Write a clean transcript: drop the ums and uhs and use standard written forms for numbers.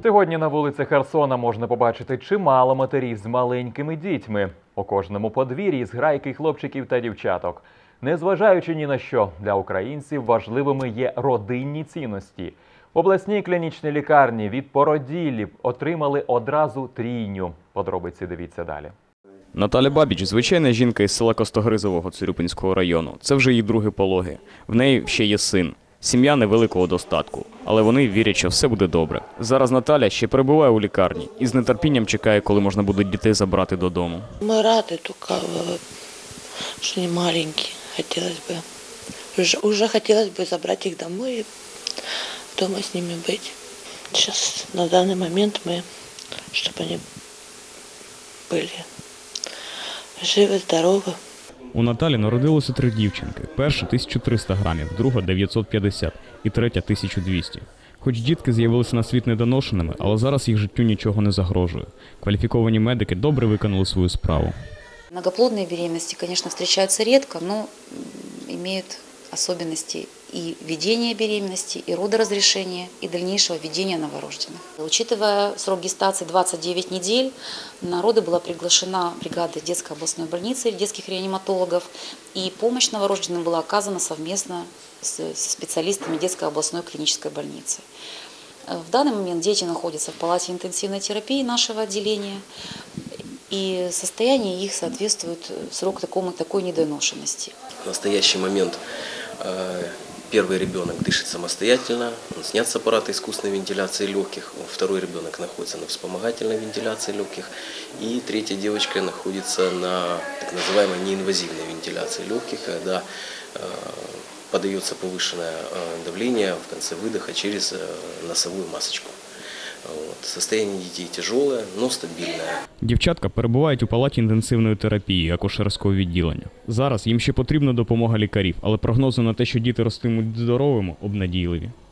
Сьогодні на вулицях Херсона можна побачити чимало матерів з маленькими дітьми. У кожному подвір'ї зграйки хлопчиків та дівчаток. Незважаючи ні на що, для українців важливими є родинні цінності. В обласній клінічній лікарні від породіллі отримали одразу трійню. Подробиці дивіться далі. Наталя Бабіч – звичайна жінка із села Костогризового Цирюпинського району. Це вже її другі пологи. В неї ще є син. Сім'я невеликого достатку, але вони вірять, що все буде добре. Зараз Наталя ще перебуває у лікарні і з нетерпінням чекає, коли можна буде дітей забрати додому. Ми раді, тільки що не маленькі. Уже хотілося б забрати їх домой і вдома з ними бути. Зараз, на даний момент, щоб вони були живі, здорові. У Наталі народилося 3 дівчинки. Перша – 1300 грамів, друга – 950 і третя – 1200. Хоч дітки з'явилися на світ недоношеними, але зараз їх життю нічого не загрожує. Кваліфіковані медики добре виконали свою справу. Многоплодные беременности, конечно, встречаются редко, но имеют особенности и ведения беременности, и родоразрешения, и дальнейшего ведения новорожденных. Учитывая срок гестации 29 недель, на роды была приглашена бригада детской областной больницы, детских реаниматологов, и помощь новорожденным была оказана совместно со специалистами детской областной клинической больницы. В данный момент дети находятся в палате интенсивной терапии нашего отделения, и состояние их соответствует срок такой недоношенности. В настоящий момент первый ребенок дышит самостоятельно, он снят с аппарата искусственной вентиляции легких, второй ребенок находится на вспомогательной вентиляции легких, и третья девочка находится на так называемой неинвазивной вентиляции легких, когда подается повышенное давление в конце выдоха через носовую масочку. Состояние дітей тяжелое, но стабільне. Дівчатка перебувають у палаті інтенсивної терапії, акушерського відділення. Зараз їм ще потрібна допомога лікарів, але прогнози на те, що діти ростимуть здоровими, обнадійливі.